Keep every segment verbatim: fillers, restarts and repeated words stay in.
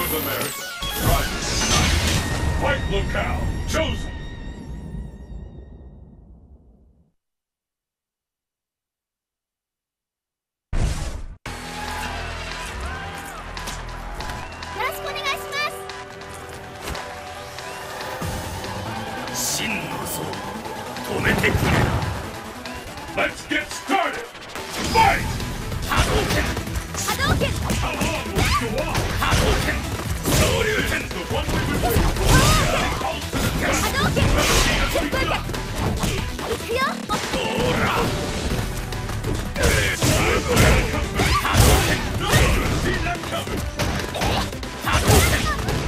of America. Private. White locale. Chosen. Let's get started! Fight! Hadouken! Hadouken! How long will it go on? Hadouken! Hadouken! The one we were waiting for! Hadouken! Hadouken! Ikuyo! Ora! Hadouken! See that coming! Hadouken!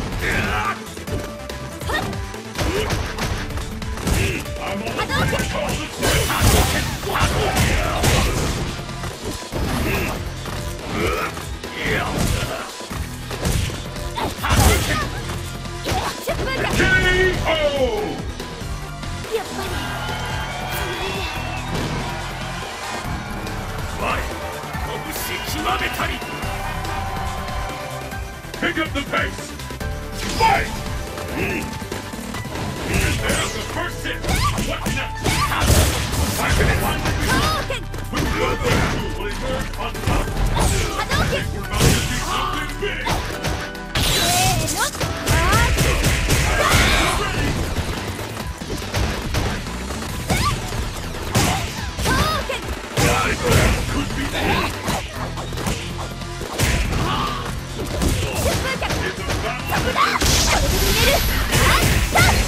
I'm on the way to call the Hadouken! Hadouken! K O! Pick up the pace! Fight! And there's the first hit! What next? Hadouken! With the other two will emerge on top! I think we're about to see something big! Could be that! It's a battle!